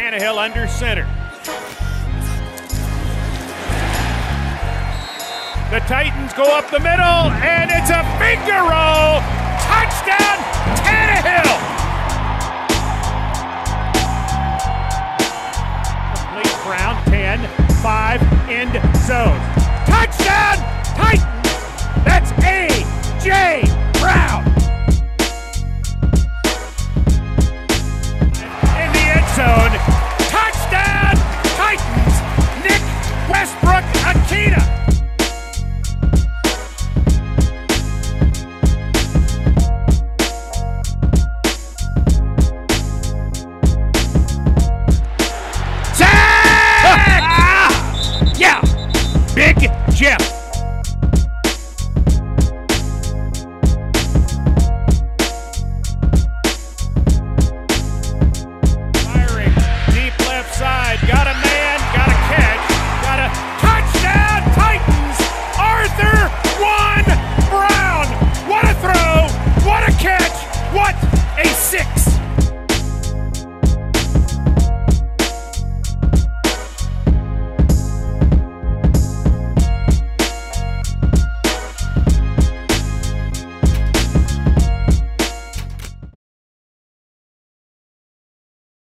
Tannehill under center. The Titans go up the middle, and it's a finger roll. Touchdown, Tannehill. Complete Brown, 10, 5, end zone. Touchdown, Titans. That's A.J. Brown. In the end zone. Touchdown, Titans. Nick Westbrook-Ikhine. Yeah, Big Jeff.